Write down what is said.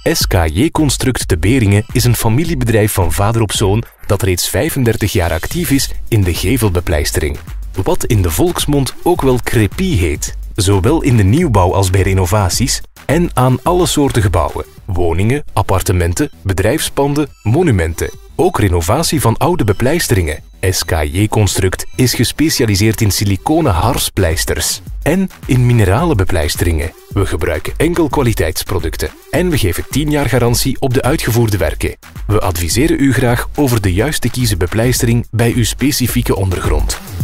SKJ Construct te Beringen is een familiebedrijf van vader op zoon dat reeds 35 jaar actief is in de gevelbepleistering. Wat in de volksmond ook wel crépie heet. Zowel in de nieuwbouw als bij renovaties en aan alle soorten gebouwen. Woningen, appartementen, bedrijfspanden, monumenten. Ook renovatie van oude bepleisteringen. SKJ Construct is gespecialiseerd in siliconen harspleisters en in mineralen bepleisteringen. We gebruiken enkel kwaliteitsproducten en we geven 10 jaar garantie op de uitgevoerde werken. We adviseren u graag over de juiste kiezen bepleistering bij uw specifieke ondergrond.